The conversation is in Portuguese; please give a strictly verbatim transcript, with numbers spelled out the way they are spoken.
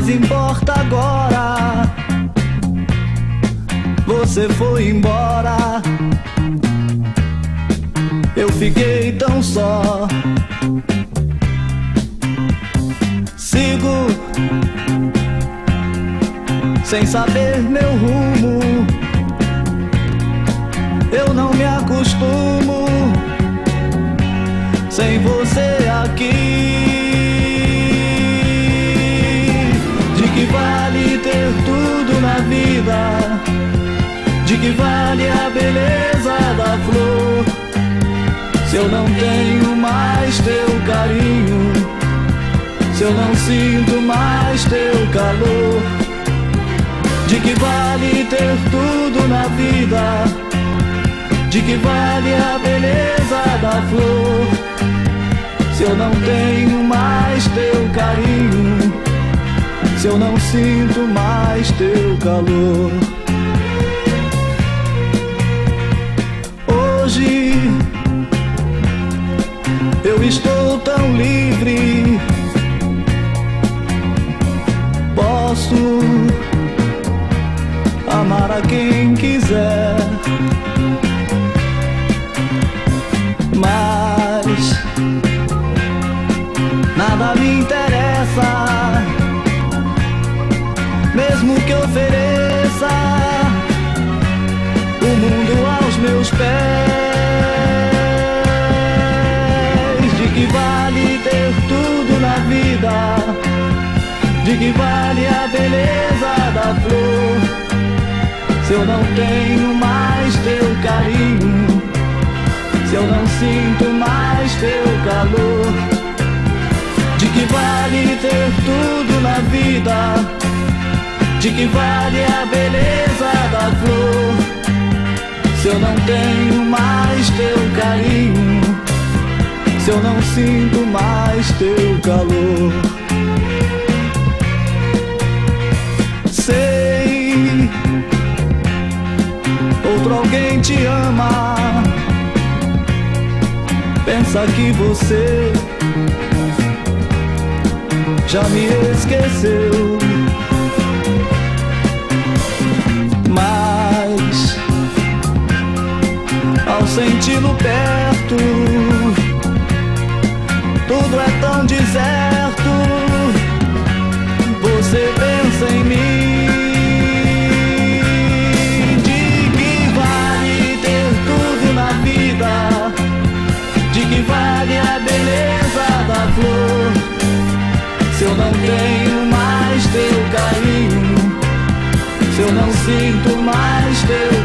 mais importa agora. Você foi embora, eu fiquei tão só. Sigo sem saber meu rumo, eu não me acostumo sem você aqui. De que vale ter tudo na vida? De que vale a beleza da flor, se eu não tenho mais teu carinho, se eu não sinto mais teu calor? De que vale ter tudo na vida? De que vale a beleza da flor, se eu não tenho mais teu carinho, se eu não sinto mais teu calor? Hoje eu estou tão livre, posso amar a quem quiser, mas nada me interessa, mesmo que ofereça o mundo aos meus pés. De que vale ter tudo na vida? De que vale a beleza da flor, se eu não tenho mais teu carinho, se eu não sinto mais teu calor? De que vale ter tudo na vida? De que vale a beleza da flor, se eu não tenho mais teu carinho, se eu não sinto mais teu calor? Sei, outro alguém te ama, pensa que você já me esqueceu, mas ao senti-lo perto, tudo é tão deserto. Você pensa em mim. De que vale ter tudo na vida? De que vale a beleza da flor, se eu não tenho mais teu carinho, se eu não sinto mais teu